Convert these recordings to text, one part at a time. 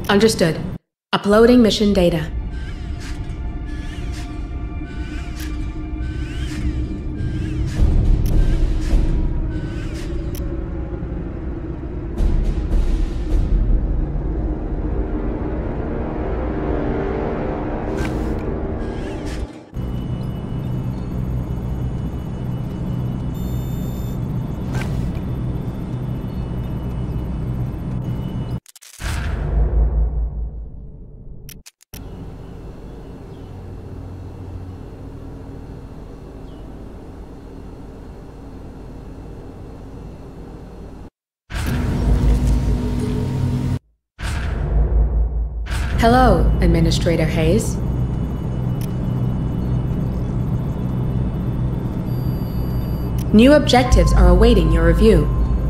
Understood. Uploading mission data. Hello, Administrator Hayes. New objectives are awaiting your review.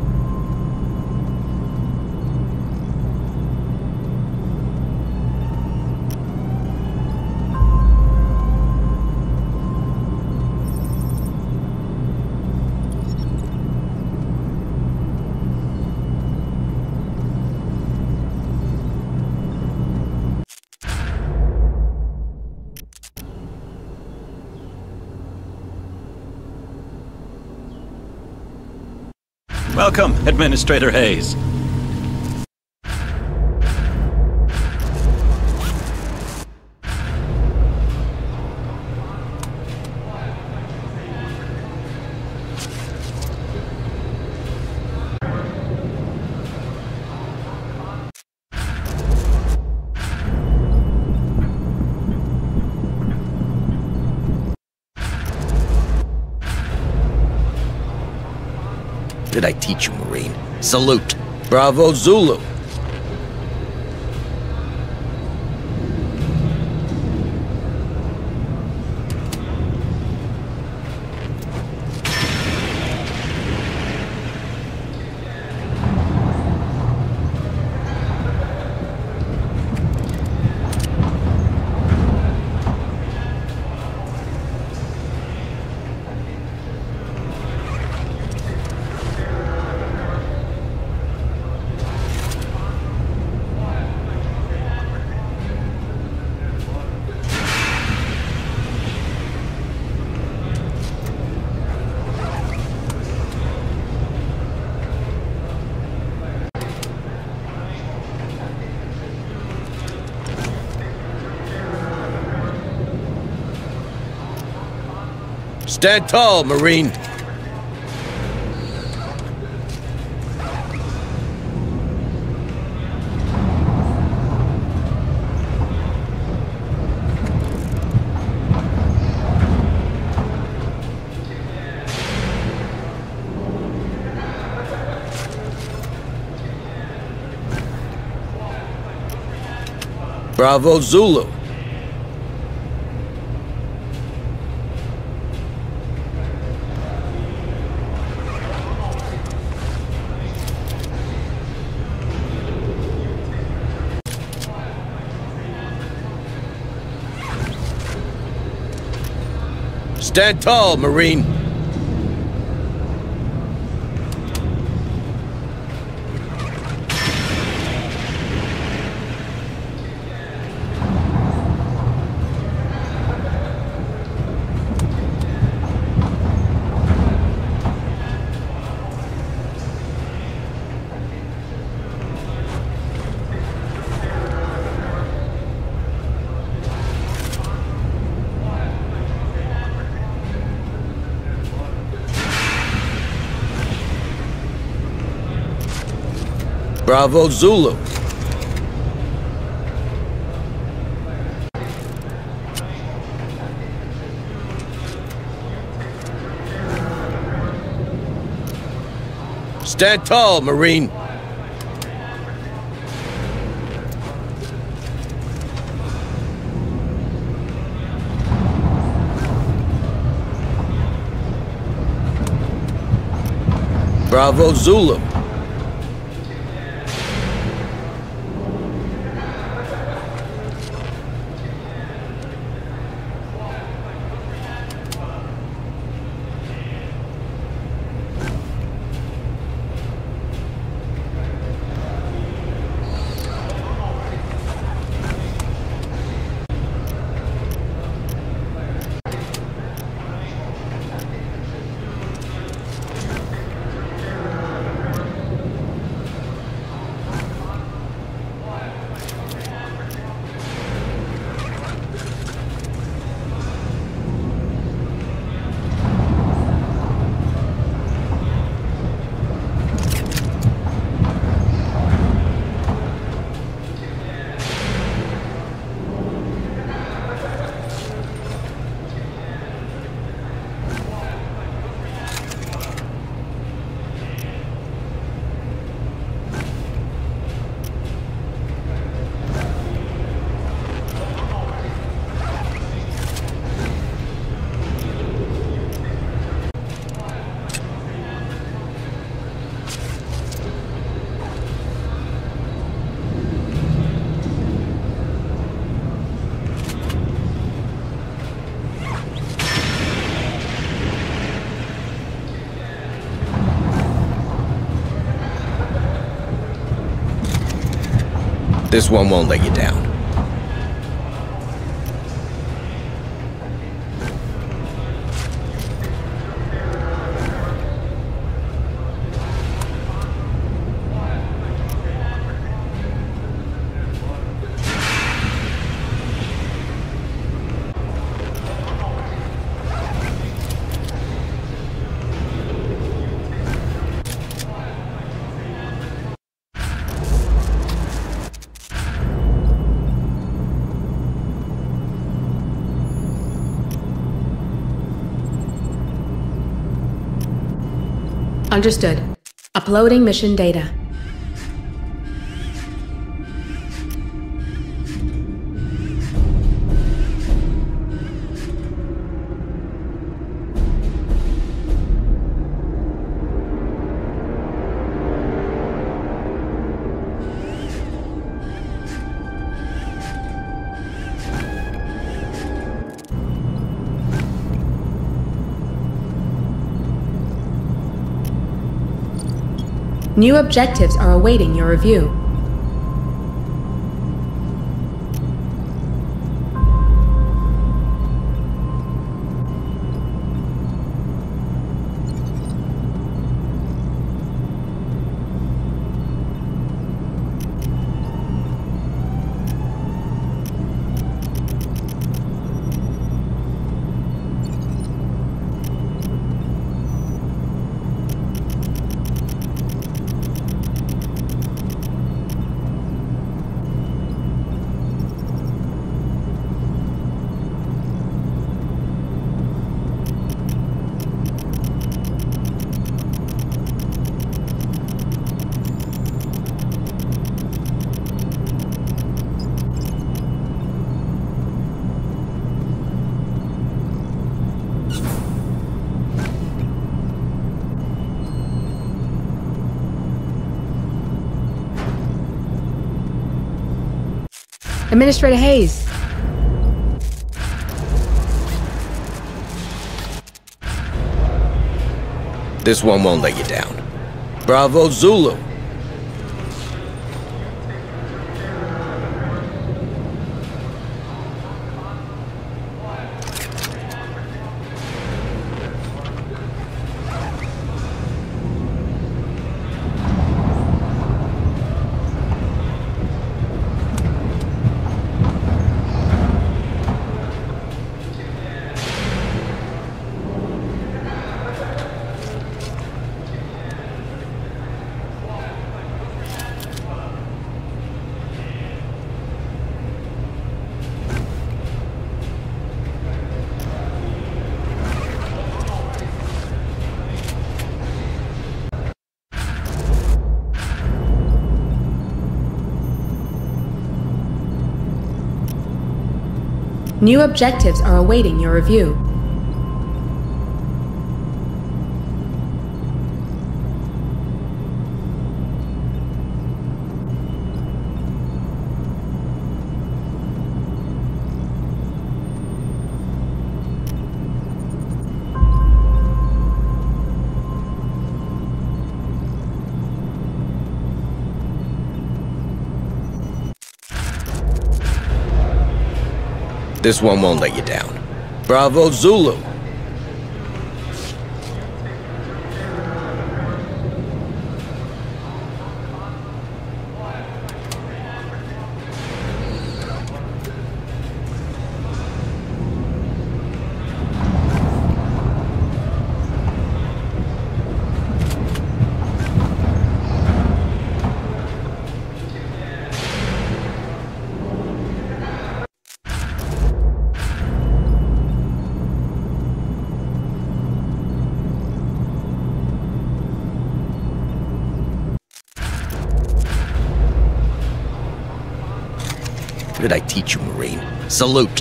Welcome, Administrator Hayes. Did I teach you, Marine? Salute. Bravo Zulu. Stand tall, Marine. Bravo Zulu. Stand tall, Marine. Bravo Zulu. Stand tall, Marine. Bravo Zulu. This one won't let you down. Understood. Uploading mission data. New objectives are awaiting your review. Administrator Hayes. This one won't let you down. Bravo Zulu. New objectives are awaiting your review. This one won't let you down. Bravo Zulu. What did I teach you, Marine? Salute.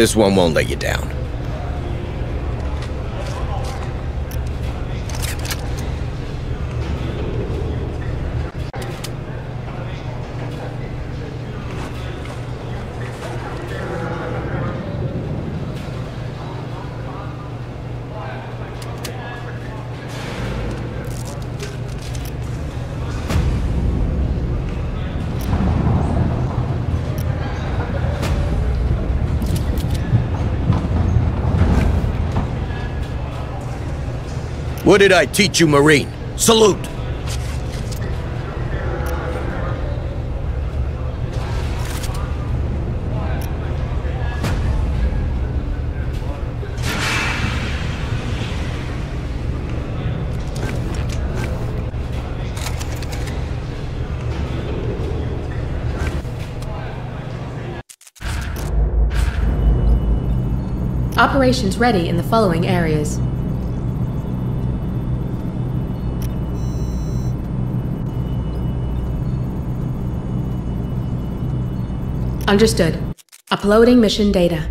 This one won't let you down. What did I teach you, Marine? Salute! Operations ready in the following areas. Understood. Uploading mission data.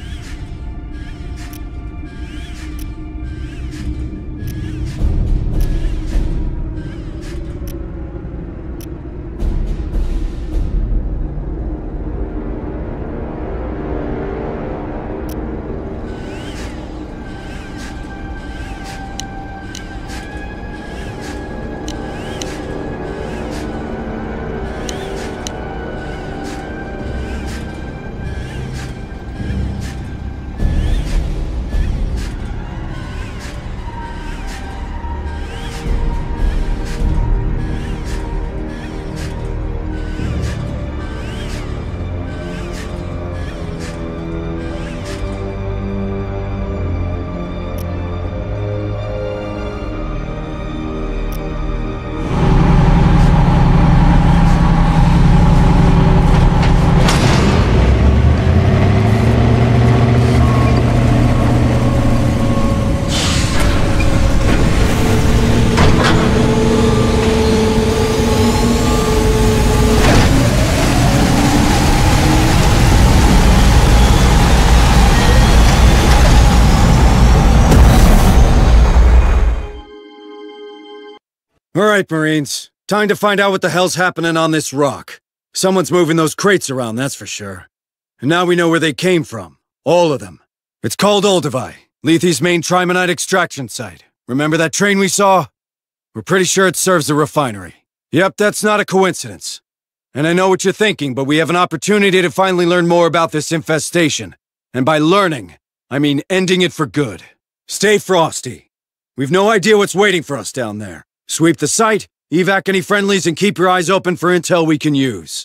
All right, Marines. Time to find out what the hell's happening on this rock. Someone's moving those crates around, that's for sure. And now we know where they came from. All of them. It's called Olduvai, Lethe's main trimonite extraction site. Remember that train we saw? We're pretty sure it serves a refinery. Yep, that's not a coincidence. And I know what you're thinking, but we have an opportunity to finally learn more about this infestation. And by learning, I mean ending it for good. Stay frosty. We've no idea what's waiting for us down there. Sweep the site, evac any friendlies, and keep your eyes open for intel we can use.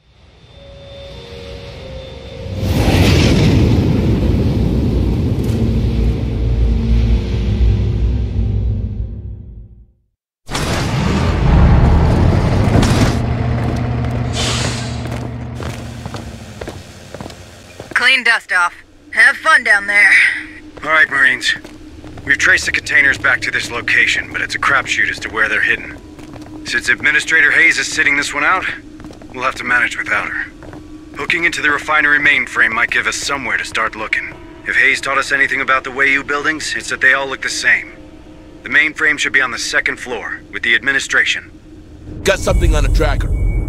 Clean dust off. Have fun down there. All right, Marines. We've traced the containers back to this location, but it's a crapshoot as to where they're hidden. Since Administrator Hayes is sitting this one out, we'll have to manage without her. Hooking into the refinery mainframe might give us somewhere to start looking. If Hayes taught us anything about the Wayu buildings, it's that they all look the same. The mainframe should be on the second floor, with the administration. Got something on a tracker.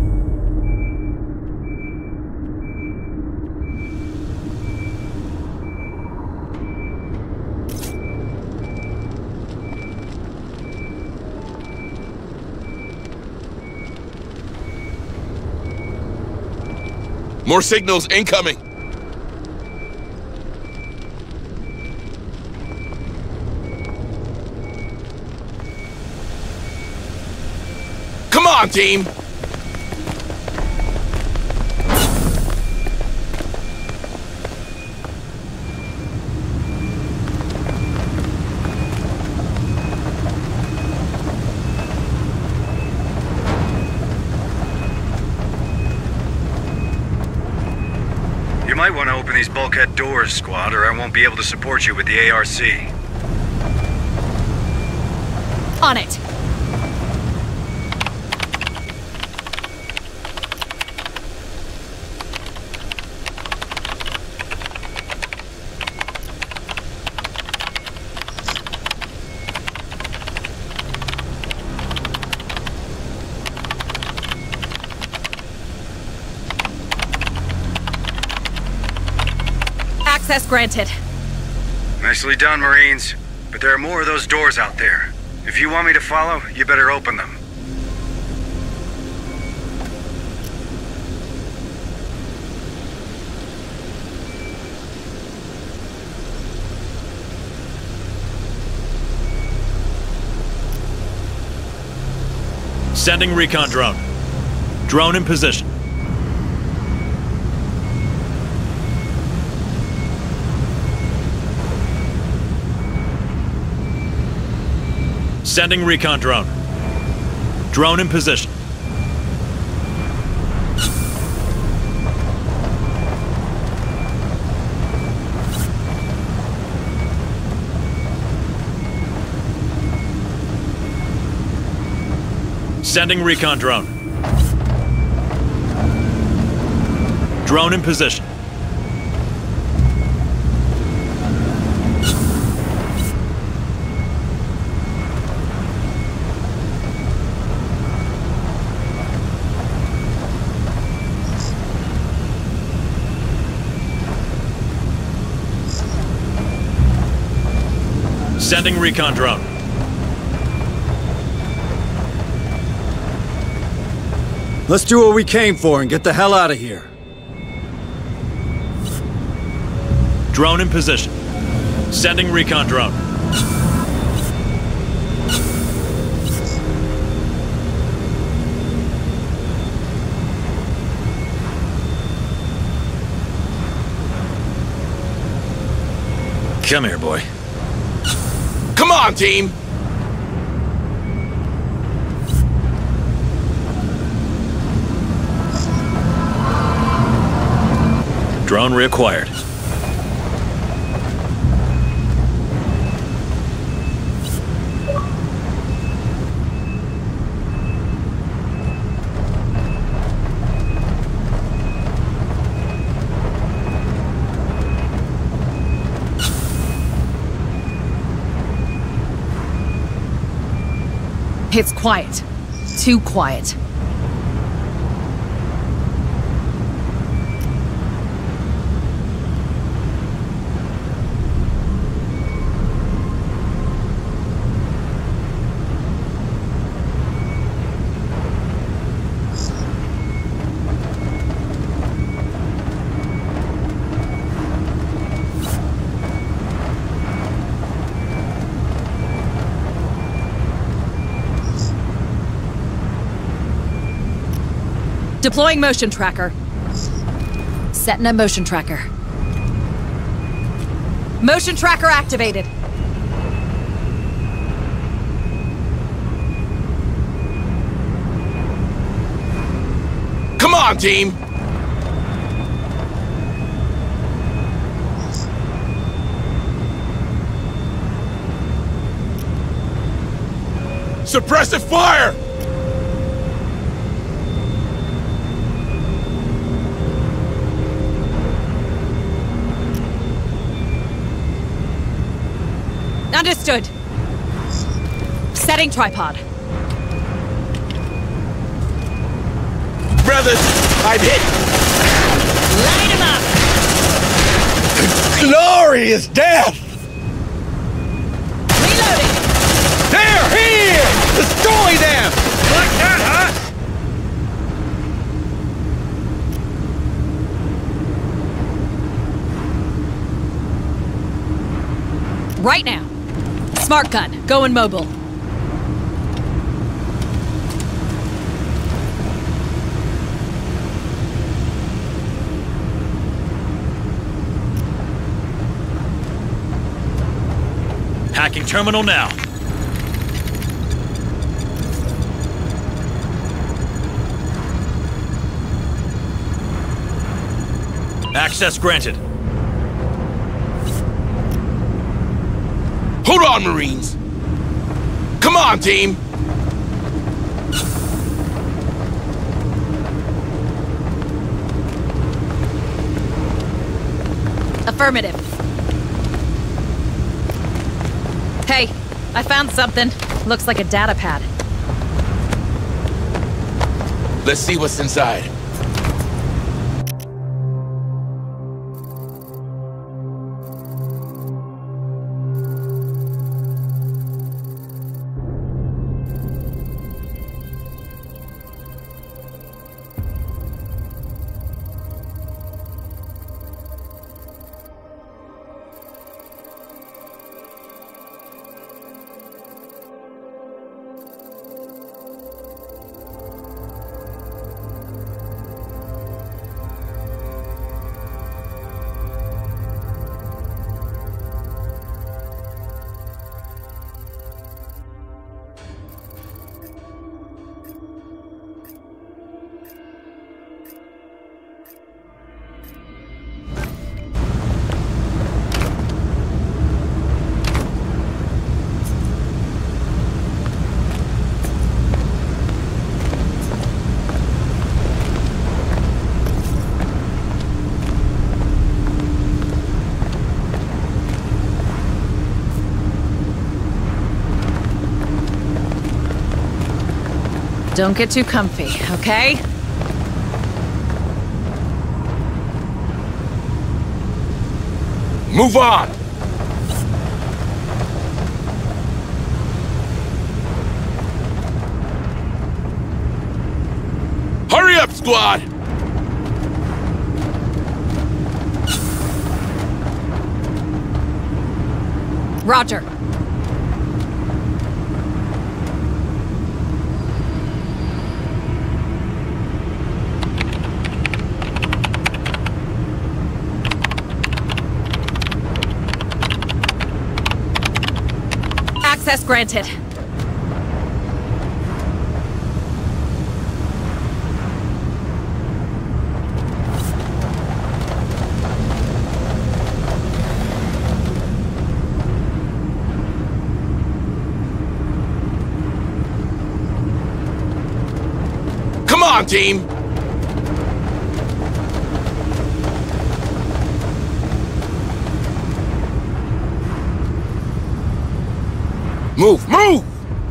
More signals incoming! Come on, team! You might want to open these bulkhead doors, squad, or I won't be able to support you with the ARC. On it. Access granted. Nicely done, Marines. But there are more of those doors out there. If you want me to follow, you better open them. Sending recon drone. Drone in position. Sending recon drone. Drone in position. Sending recon drone. Drone in position. Sending recon drone. Let's do what we came for and get the hell out of here. Drone in position. Sending recon drone. Come here, boy. Come on, team! Drone reacquired. It's quiet. Too quiet. Deploying motion tracker. Setting a motion tracker. Motion tracker activated. Come on, team! Suppressive fire! Understood. Setting tripod. Brothers, I'm hit! Light him up! Glorious death! Reloading! They're here! Destroy them! Like that, huh? Right now. Smart gun, going mobile. Hacking terminal now. Access granted. Hold on, Marines! Come on, team! Affirmative. Hey, I found something. Looks like a data pad. Let's see what's inside. Don't get too comfy, okay? Move on! Hurry up, squad! Roger. Access granted. Come on, team! Move, move!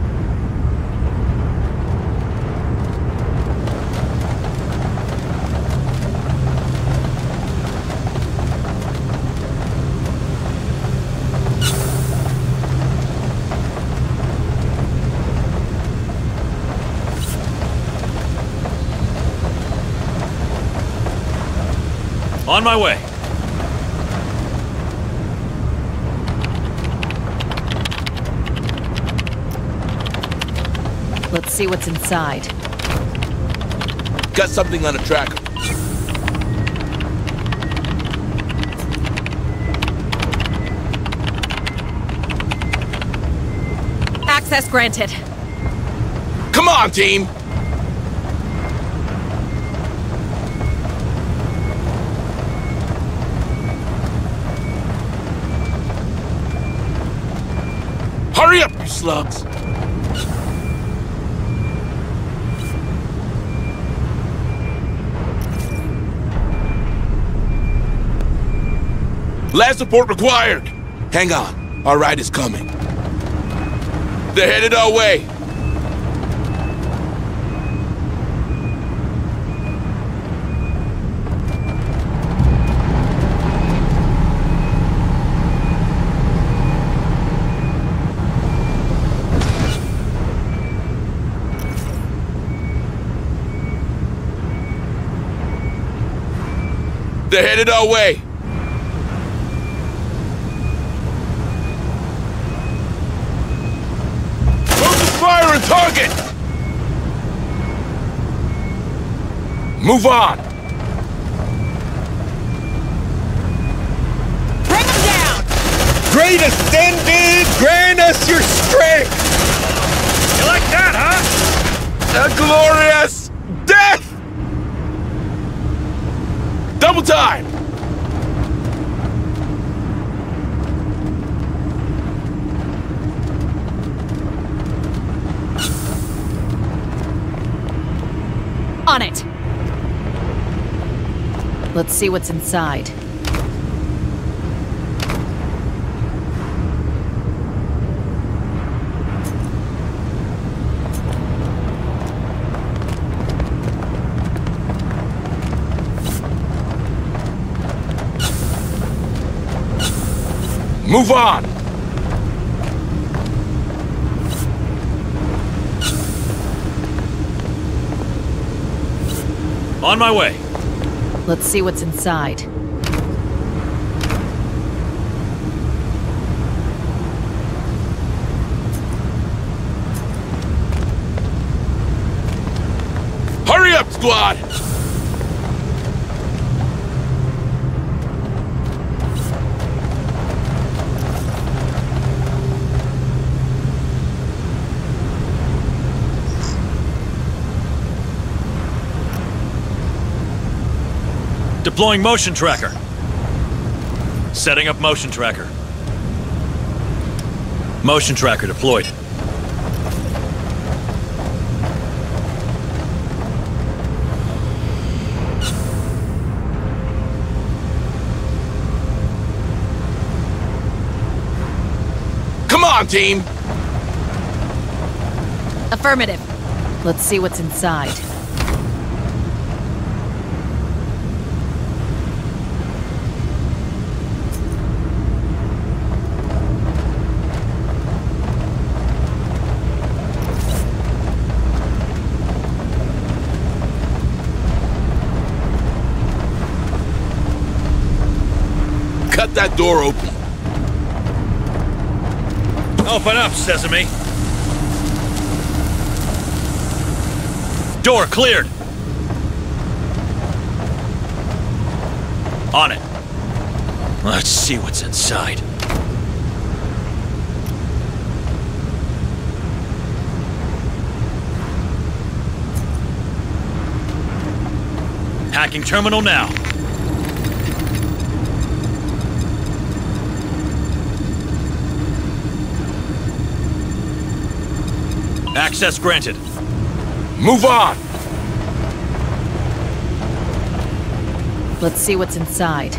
On my way. Let's see what's inside. Got something on a tracker. Access granted. Come on, team! Hurry up, you slugs! Last support required! Hang on, our ride is coming. They're headed our way! They're headed our way! Focus fire and target! Move on! Bring them down! Great Ascended, grant us your strength! You like that, huh? A glorious death! Double time! On it! Let's see what's inside. Move on! On my way. Let's see what's inside. Hurry up, squad! Deploying motion tracker. Setting up motion tracker. Motion tracker deployed. Come on, team! Affirmative. Let's see what's inside. Cut that door open. Open up, Sesame. Door cleared. On it. Let's see what's inside. Hacking terminal now. Access granted. Move on! Let's see what's inside.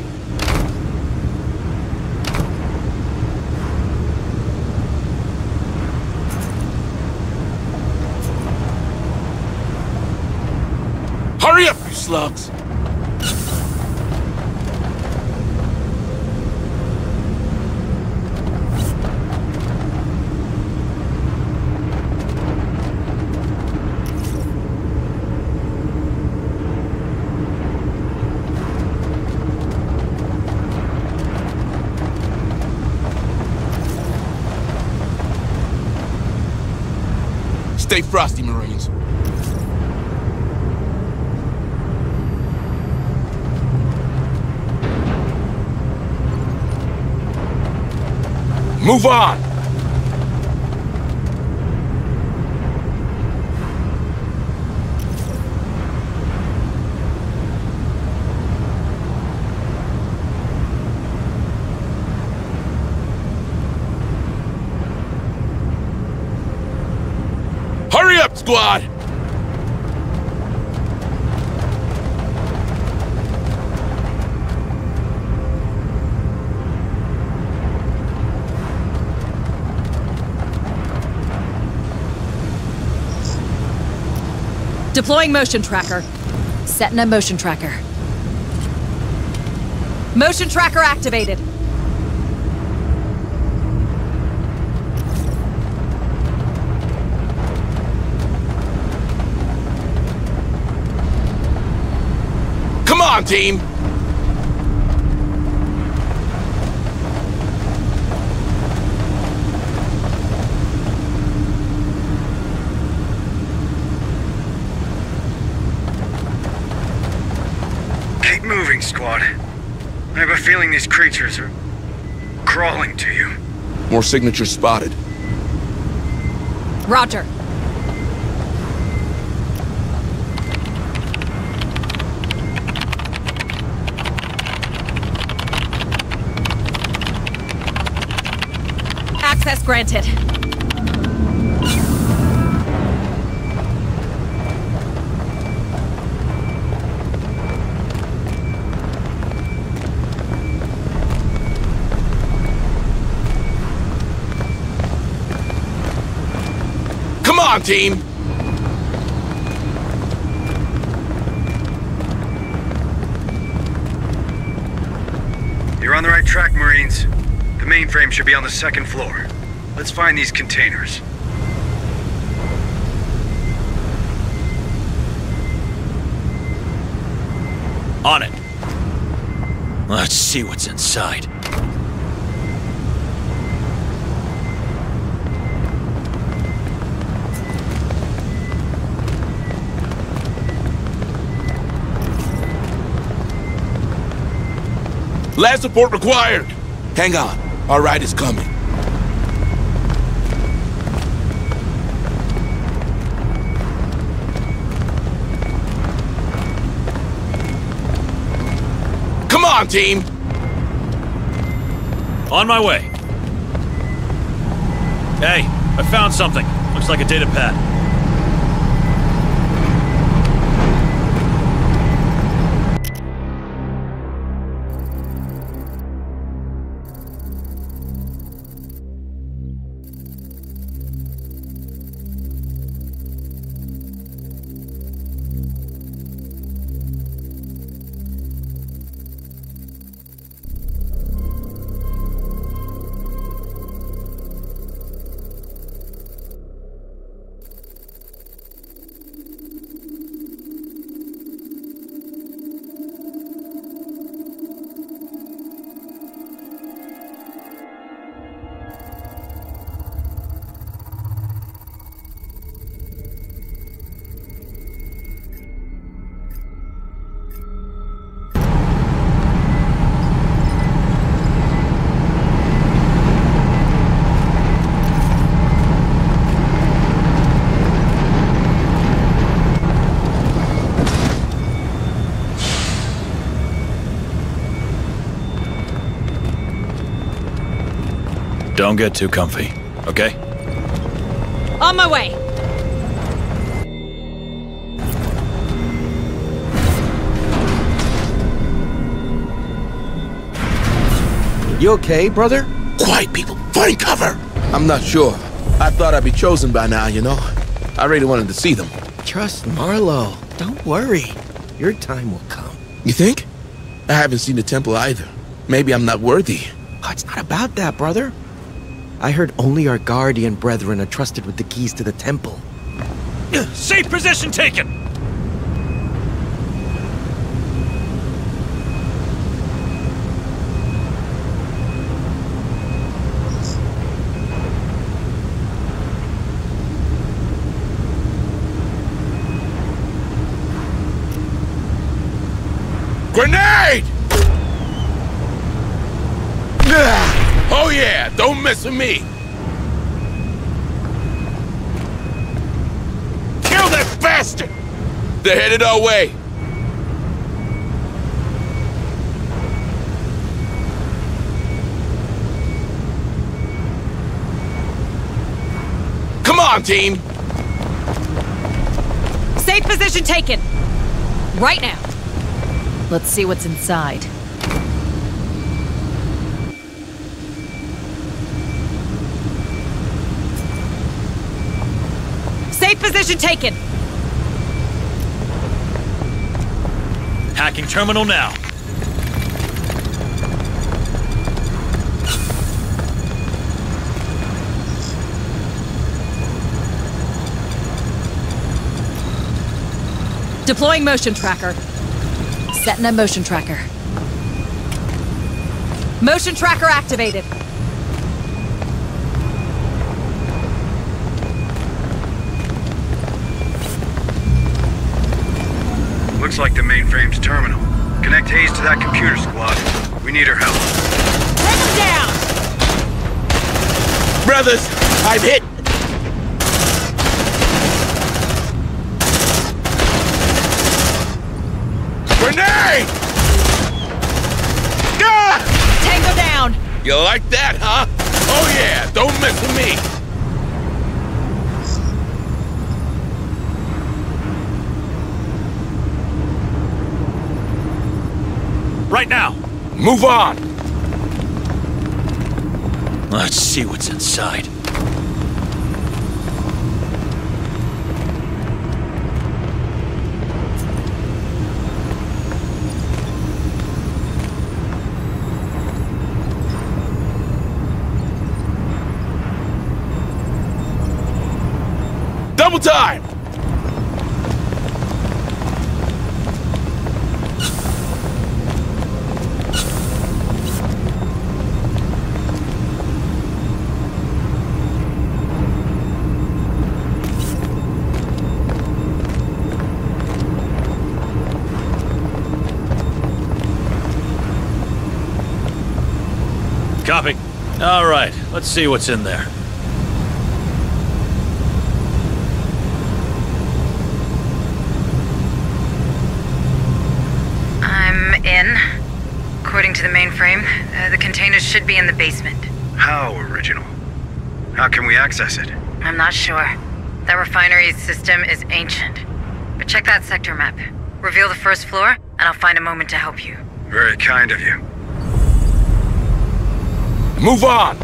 Hurry up, you slugs! Stay frosty, Marines. Move on! Hurry up, squad! Deploying motion tracker. Setting a motion tracker. Motion tracker activated. Come on, team! Keep moving, squad. I have a feeling these creatures are crawling to you. More signatures spotted. Roger. Access granted. Come on, team! You're on the right track, Marines. The mainframe should be on the second floor. Let's find these containers. On it. Let's see what's inside. Last support required! Hang on, our ride is coming. Come on, team! On my way. Hey, I found something. Looks like a data pad. Don't get too comfy, okay? On my way! You okay, brother? Quiet, people. Find cover. I'm not sure. I thought I'd be chosen by now, you know? I really wanted to see them. Trust Marlowe. Don't worry. Your time will come. You think? I haven't seen the temple either. Maybe I'm not worthy. Oh, it's not about that, brother. I heard only our guardian brethren are trusted with the keys to the temple. Safe position taken! Grenade! Oh yeah, don't mess with me. Kill that bastard! They're headed our way. Come on, team! Safe position taken! Right now. Let's see what's inside. Safe position taken! Hacking terminal now. Deploying motion tracker. Setting a motion tracker. Motion tracker activated. Looks like the mainframe's terminal. Connect Hayes to that computer, squad. We need her help. Bring him down! Brothers, I'm hit! Grenade! Ah! Tango down! You like that, huh? Oh yeah, don't mess with me! Right now! Move on! Let's see what's inside. Double time! Copy. All right, let's see what's in there. I'm in. According to the mainframe, the containers should be in the basement. How original? How can we access it? I'm not sure. That refinery system is ancient. But check that sector map. Reveal the first floor, and I'll find a moment to help you. Very kind of you. Move on!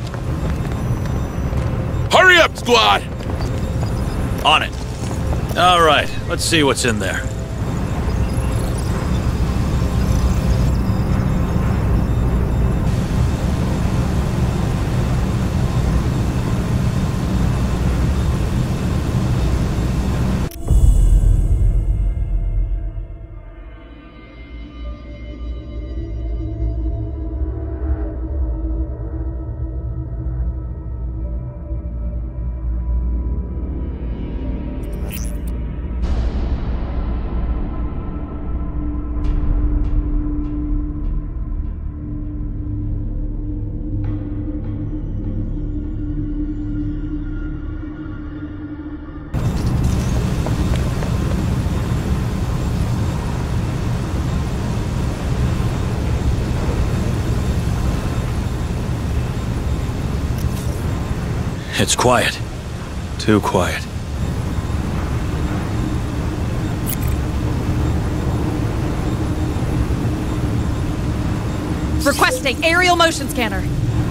Hurry up, squad! On it. All right, let's see what's in there. It's quiet. Too quiet. Requesting aerial motion scanner.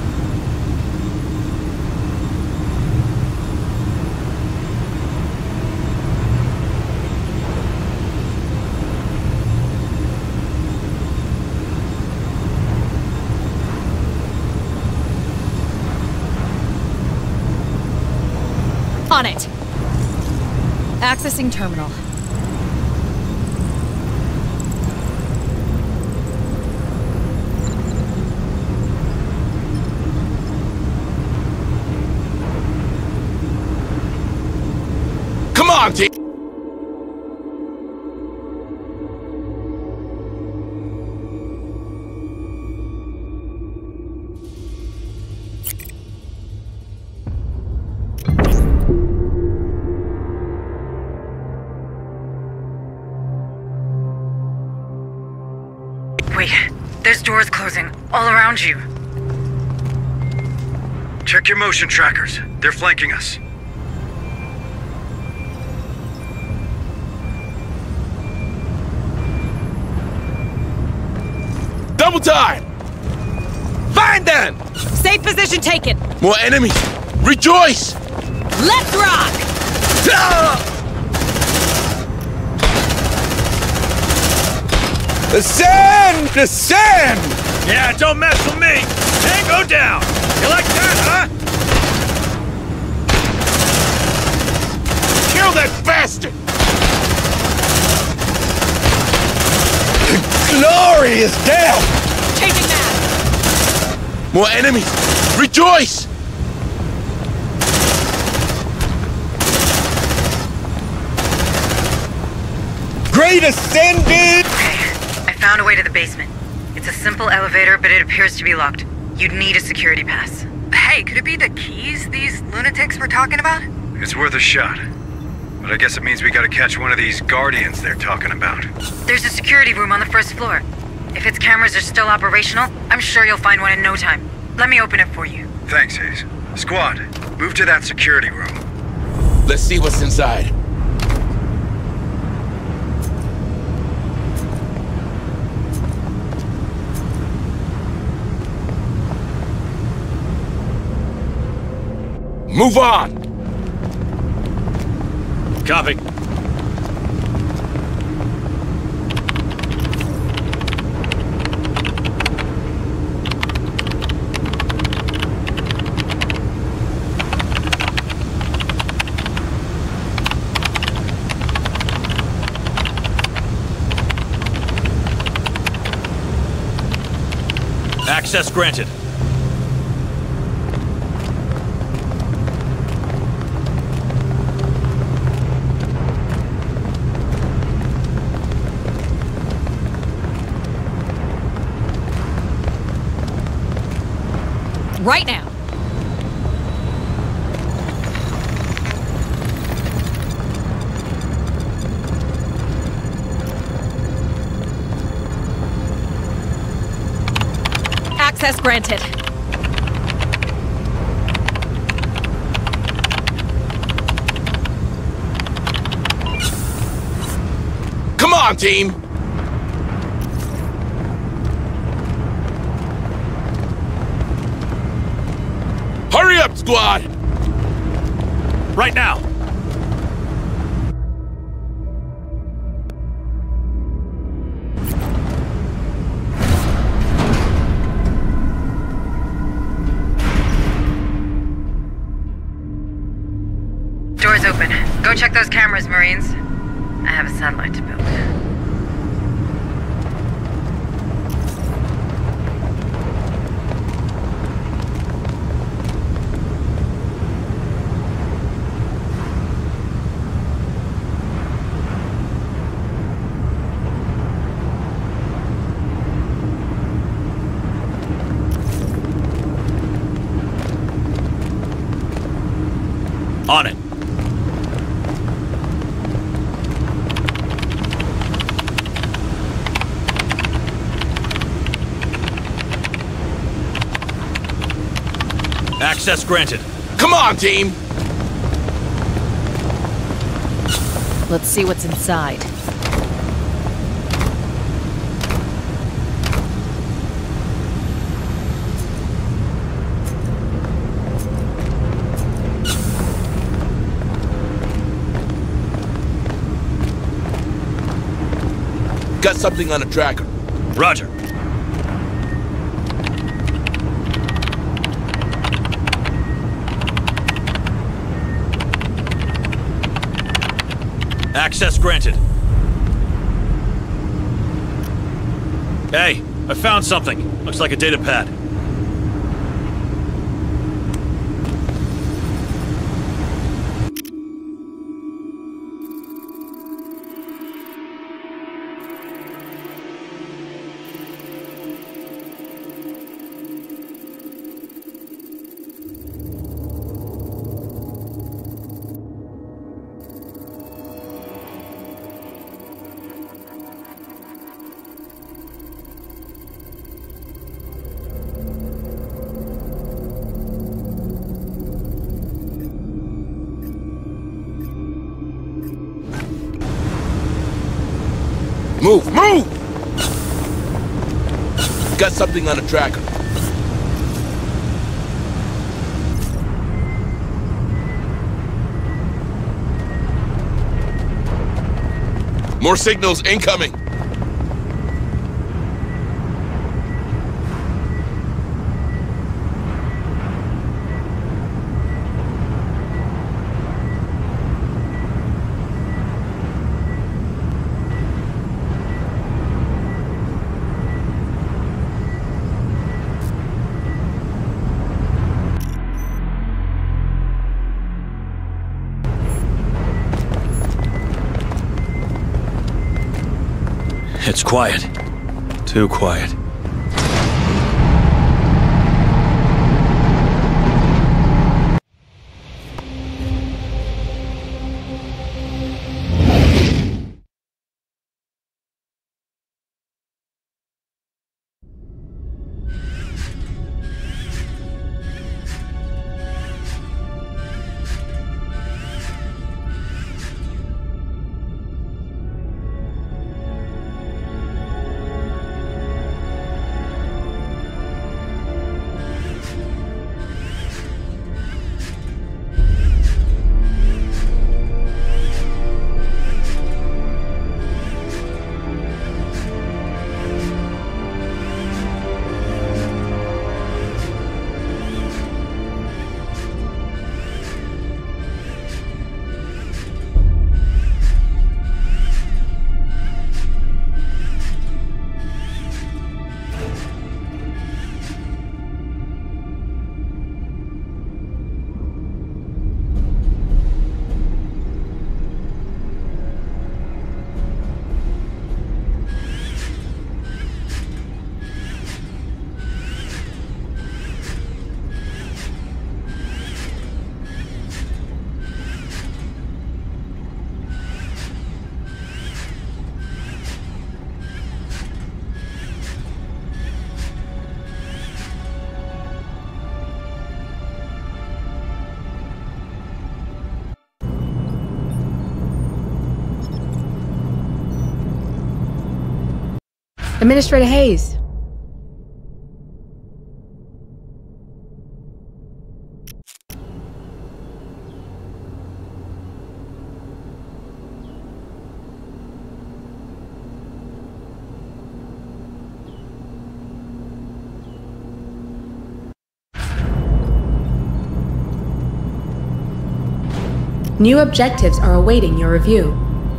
On it. Accessing terminal. Come on, team! Wait, there's doors closing all around you. Check your motion trackers. They're flanking us. Double time! Find them! Safe position taken. More enemies! Rejoice! Let's rock! Ascend! Ascend! Yeah, don't mess with me! Tango down! You like that, huh? Kill that bastard! Glory is down! Changing that! More enemies! Rejoice! Great ascended! Okay, I found a way to the basement. It's a simple elevator, but it appears to be locked. You'd need a security pass. Hey, could it be the keys these lunatics were talking about? It's worth a shot. But I guess it means we gotta catch one of these Guardians they're talking about. There's a security room on the first floor. If its cameras are still operational, I'm sure you'll find one in no time. Let me open it for you. Thanks, Hayes. Squad, move to that security room. Let's see what's inside. Move on! Copy. Access granted. Right now. Access granted. Come on, team! Hurry up, squad! Right now! Doors open. Go check those cameras, Marines. I have a satellite to build. On it. Access granted. Come on, team! Let's see what's inside. Got something on the tracker. Roger. Access granted. Hey, I found something. Looks like a data pad. Move! Move! Got something on the tracker. More signals incoming. It's quiet. Too quiet. Administrator Hayes. New objectives are awaiting your review.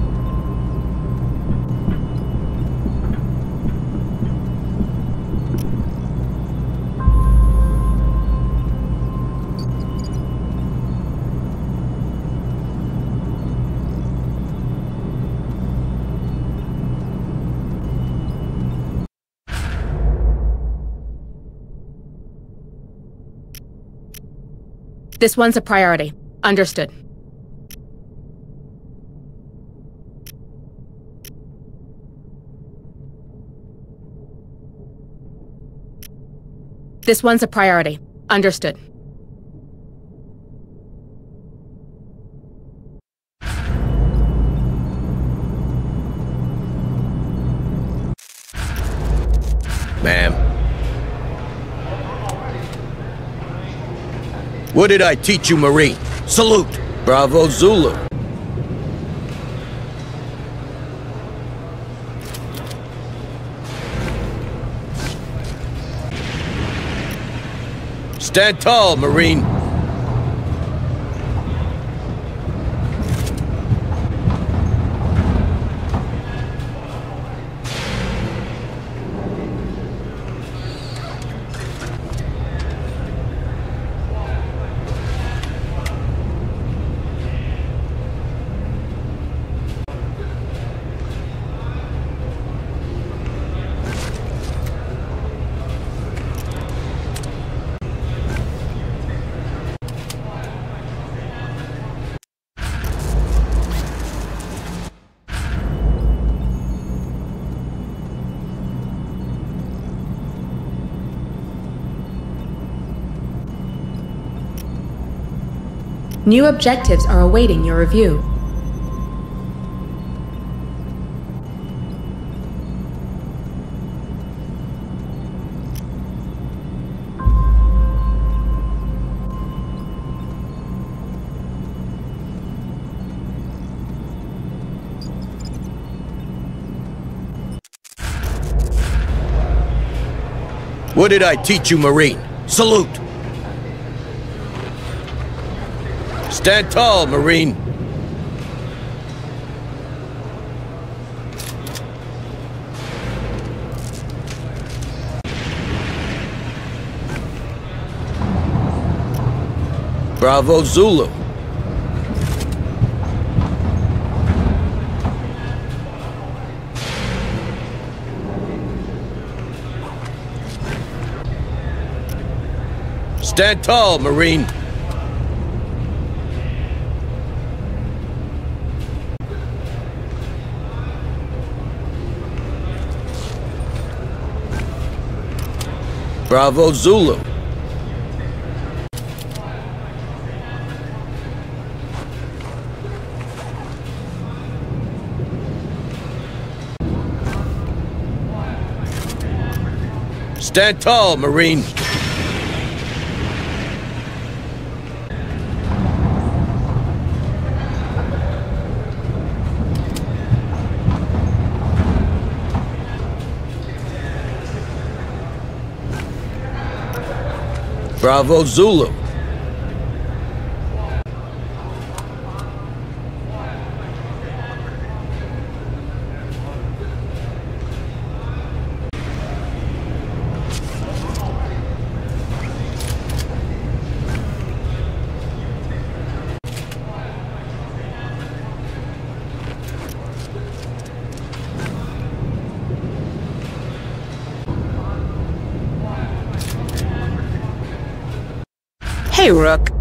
This one's a priority. Understood. This one's a priority. Understood. What did I teach you, Marine? Salute! Bravo, Zulu. Stand tall, Marine. New objectives are awaiting your review. What did I teach you, Marine? Salute! Stand tall, Marine. Bravo, Zulu. Stand tall, Marine. Bravo, Zulu. Stand tall, Marine. Bravo, Zulu. Hey, Rook.